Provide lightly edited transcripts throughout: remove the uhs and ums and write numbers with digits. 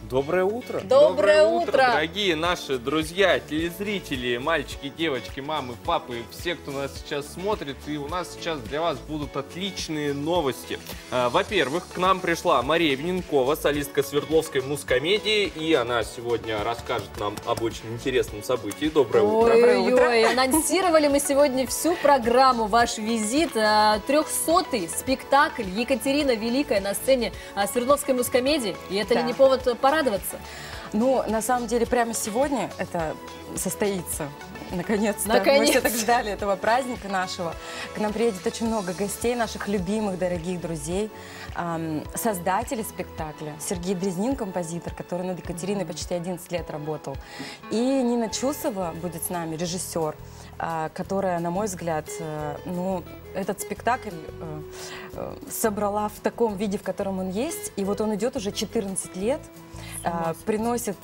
Доброе утро. Доброе утро, дорогие наши друзья, телезрители, мальчики, девочки, мамы, папы, все, кто нас сейчас смотрит. И у нас сейчас для вас будут отличные новости. Во-первых, к нам пришла Мария Виненкова, солистка Свердловской музкомедии. И она сегодня расскажет нам об очень интересном событии. Доброе утро. Ой-ой-ой, анонсировали мы сегодня всю программу, ваш визит. 300-й спектакль «Екатерина Великая» на сцене Свердловской музкомедии. И это ли не повод порадоваться? Ну, на самом деле, прямо сегодня это состоится. Наконец-то. Мы все так ждали этого праздника нашего. К нам приедет очень много гостей, наших любимых, дорогих друзей. Создатели спектакля. Сергей Дрезнин, композитор, который над Екатериной почти 11 лет работал. И Нина Чусова будет с нами, режиссер, которая, на мой взгляд, ну, этот спектакль собрала в таком виде, в котором он есть. И вот он идет уже 14 лет. Приносит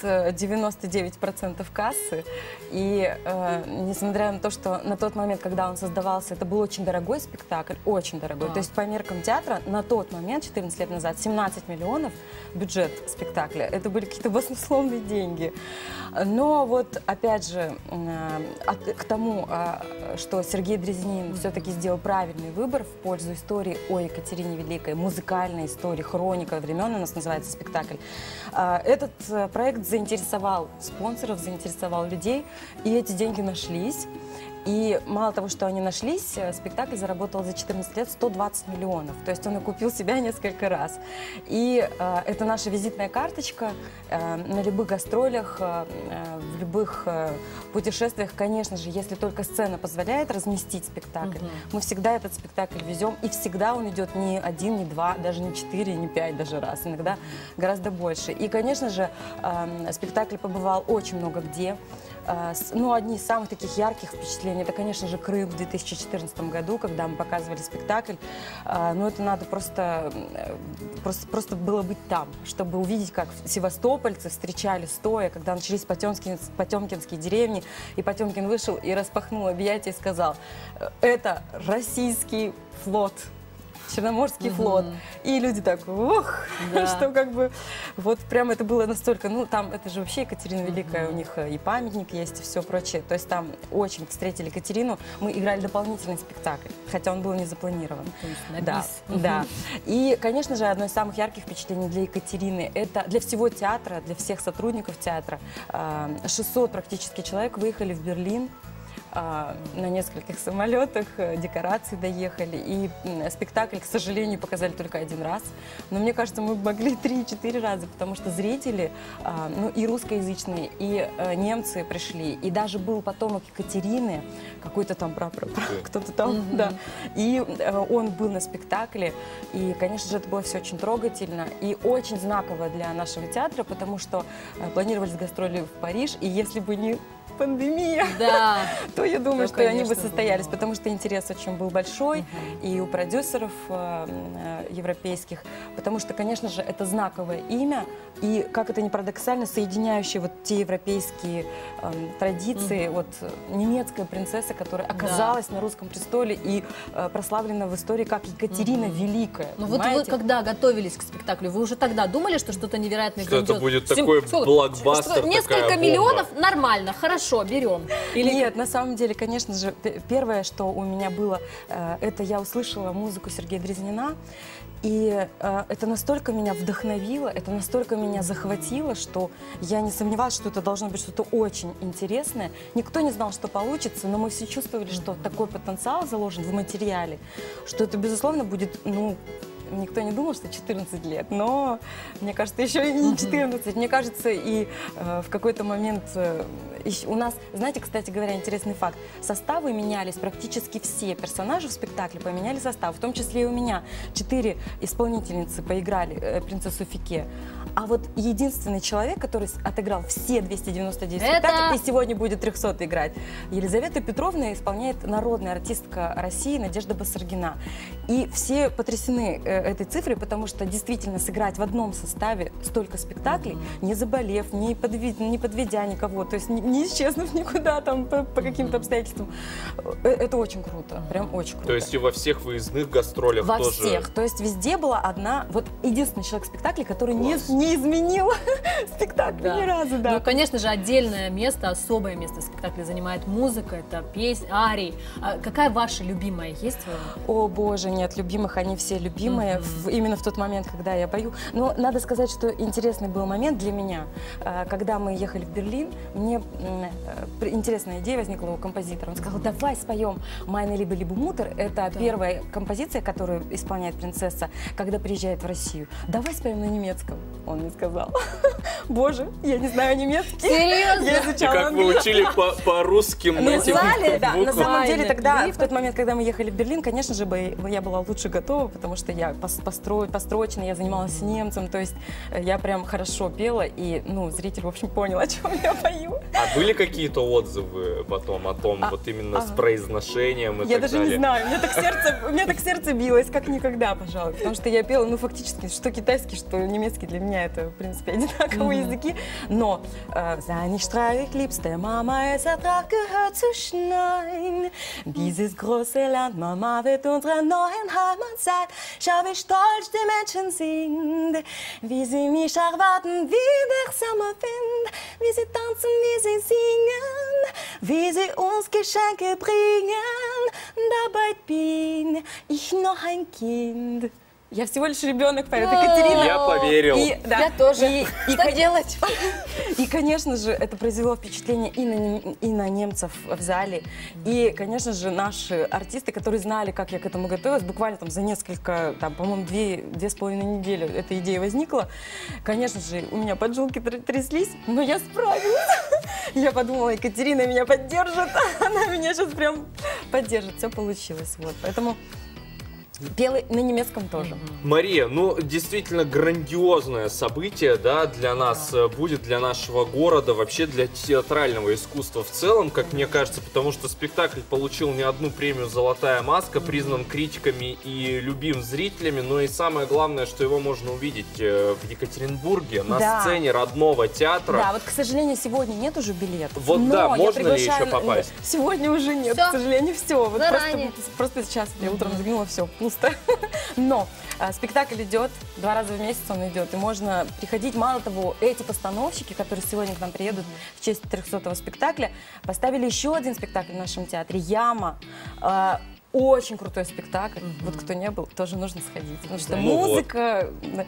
99% кассы. И несмотря на то, что на тот момент, когда он создавался, это был очень дорогой спектакль, очень дорогой. То есть по меркам театра на тот момент, 14 лет назад, 17 миллионов бюджет спектакля. Это были какие-то баснословные деньги. Но вот опять же, к тому, что Сергей Дрезнин все-таки сделал правильный выбор в пользу истории о Екатерине Великой, музыкальной истории, хроника времен у нас называется спектакль. Этот проект заинтересовал спонсоров, заинтересовал людей, и эти деньги нашлись. И мало того, что они нашлись, спектакль заработал за 14 лет 120 миллионов. То есть он окупил себя несколько раз. И это наша визитная карточка на любых гастролях, в любых путешествиях. Конечно же, если только сцена позволяет разместить спектакль, мы всегда этот спектакль везем. И всегда он идет не один, не два, даже не 4, не 5 даже раз. Иногда гораздо больше. И, конечно же, спектакль побывал очень много где. Ну, одни из самых таких ярких впечатлений, это, конечно же, Крым в 2014 году, когда мы показывали спектакль. Ну, это надо просто было быть там, чтобы увидеть, как севастопольцы встречали стоя, когда начались потемкинские деревни, и Потемкин вышел и распахнул объятия и сказал: это российский флот. Черноморский флот. И люди так, ох, что как бы, вот прям это было настолько, ну там, это же вообще Екатерина Великая, у них и памятник есть, и все прочее. То есть там очень встретили Екатерину, мы играли дополнительный спектакль, хотя он был не запланирован. Да, да. И, конечно же, одно из самых ярких впечатлений для Екатерины, это для всего театра, для всех сотрудников театра. 600 практически человек выехали в Берлин, на нескольких самолетах, декорации доехали. И спектакль, к сожалению, показали только один раз. Но мне кажется, мы могли 3-4 раза, потому что зрители, ну и русскоязычные, и немцы пришли. И даже был потомок Екатерины, какой-то там кто-то там, да. И он был на спектакле. И, конечно же, это было все очень трогательно и очень знаково для нашего театра, потому что планировались гастроли в Париж, и если бы не пандемия, да, то я думаю, что они бы состоялись, потому что интерес очень был большой и у продюсеров европейских, потому что, конечно же, это знаковое имя, и, как это ни парадоксально, соединяющие вот те европейские традиции, вот немецкая принцесса, которая оказалась на русском престоле и прославлена в истории как Екатерина Великая. Ну вот вы, когда готовились к спектаклю, вы уже тогда думали, что что-то невероятное грандиозное? Что это будет такой блокбастер, несколько миллионов, нормально, хорошо, берем. Или нет, на самом деле, конечно же, первое, что у меня было, это я услышала музыку Сергея Дрезнина, и это настолько меня вдохновило, это настолько меня захватило, что я не сомневалась, что это должно быть что-то очень интересное. Никто не знал, что получится, но мы все чувствовали, что такой потенциал заложен в материале, что это, безусловно, будет, ну, никто не думал, что 14 лет, но мне кажется, еще и не 14. Мне кажется, и в какой-то момент у нас, знаете, кстати говоря, интересный факт, составы менялись, практически все персонажи в спектакле поменяли состав, в том числе и у меня. 4 исполнительницы поиграли принцессу Фике. А вот единственный человек, который отыграл все 299 спектаклей, и сегодня будет 300 играть, Елизавета Петровна исполняет народная артистка России Надежда Басаргина. И все потрясены этой цифре, потому что действительно сыграть в одном составе столько спектаклей, не заболев, не подведя никого, то есть не исчезнув никуда там по каким-то обстоятельствам, это очень круто, прям очень круто. То есть и во всех выездных гастролях во тоже? Во всех, то есть везде была одна, вот единственный человек в спектакле, который не изменил спектакль ни разу, да. Ну, конечно же, отдельное место, особое место в спектакле занимает музыка, это песни, арии. А какая ваша любимая есть? О боже, нет, любимых, они все любимые, именно в тот момент, когда я пою. Но надо сказать, что интересный был момент для меня, когда мы ехали в Берлин, мне интересная идея возникла у композитора. Он сказал, давай споем «Meine Liebe, liebe Mutter». Это первая композиция, которую исполняет принцесса, когда приезжает в Россию. Давай споем на немецком, он мне сказал. Боже, я не знаю немецкий. Серьезно? Я изучала И как вы учили по русским этим да, на буквам? самом деле тогда, в тот момент, когда мы ехали в Берлин, конечно же, я была лучше готова, потому что я построчена, я занималась с немцем, то есть я прям хорошо пела, и, ну, зритель, в общем, понял, о чем я пою. А были какие-то отзывы потом о том, вот именно с произношением и я так даже далее? не знаю, у меня так сердце билось, как никогда, пожалуй, потому что я пела, ну, фактически, что китайский, что немецкий, для меня это, в принципе, одинаковые языки, но «Sei nicht traurig, liebste Mama, es hat grad gehört zu schneien. Dieses große Land, Mama, wird unsere neuen Heimat sein. Schau, wie stolz die Menschen sind, wie sie mich erwarten, wie der Sommerwind, wie sie tanzen, wie sie singen, wie sie uns Geschenke bringen. Dabei bin ich noch ein Kind». Я всего лишь ребенок, поет Екатерина. Я поверил. Я тоже. Что делать? И, конечно же, это произвело впечатление и на немцев в зале. И, конечно же, наши артисты, которые знали, как я к этому готовилась, буквально там за несколько, там, по-моему, 2,5 недели эта идея возникла. Конечно же, у меня поджилки тряслись, но я справилась. Я подумала, Екатерина меня поддержит. Она меня сейчас прям поддержит. Все получилось. Вот. Поэтому... Пела на немецком тоже. Мария, ну действительно грандиозное событие, да, для нас будет, для нашего города, вообще для театрального искусства в целом, как мне кажется, потому что спектакль получил не одну премию «Золотая маска», признан критиками и любим зрителями, но и самое главное, что его можно увидеть в Екатеринбурге на сцене родного театра. Да, вот, к сожалению, сегодня нет уже билетов. Вот да, можно ли еще попасть? Сегодня уже нет, к сожалению, все. Вот просто сейчас я утром заглянула, все, пусто. Но спектакль идет, 2 раза в месяц он идет, и можно приходить. Мало того, эти постановщики, которые сегодня к нам приедут в честь 300-го спектакля, поставили еще один спектакль в нашем театре «Яма». Очень крутой спектакль. Вот кто не был, тоже нужно сходить. Потому что музыка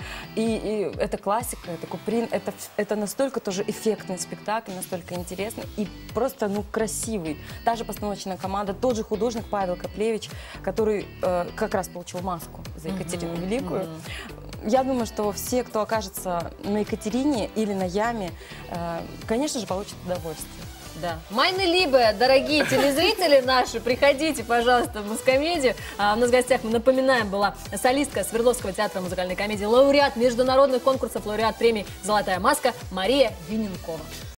и это классика, это Куприн, это настолько тоже эффектный спектакль, настолько интересный и просто, ну, красивый. Та же постановочная команда, тот же художник Павел Коплевич, который как раз получил маску за Екатерину Великую. Я думаю, что все, кто окажется на Екатерине или на Яме, конечно же, получат удовольствие. Да. Meine Liebe, дорогие телезрители наши, приходите, пожалуйста, в Мускомедию. У нас в гостях, мы напоминаем, была солистка Свердловского театра музыкальной комедии, лауреат международных конкурсов, лауреат премии «Золотая маска» Мария Виненкова.